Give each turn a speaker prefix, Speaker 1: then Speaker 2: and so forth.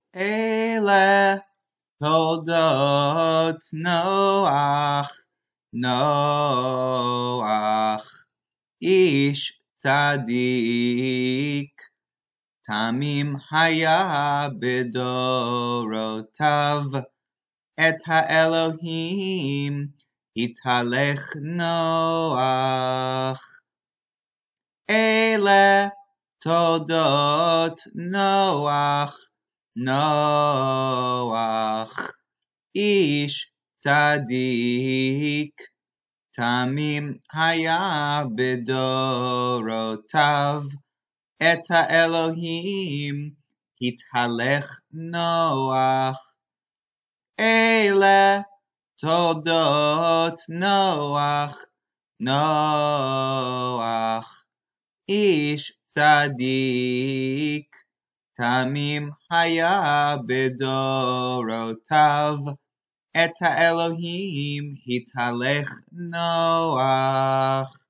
Speaker 1: אלה תולדות נוח, איש צדיק, תמים היה בדורותיו, את האלוהים התהלך נוח. אלה תולדות נוח, איש צדיק, תמים היה בדורותיו, את האלוהים התהלך נוח. אלה תולדות נוח, איש צדיק, תמים היה בדורותיו, את האלוהים התהלך נוח.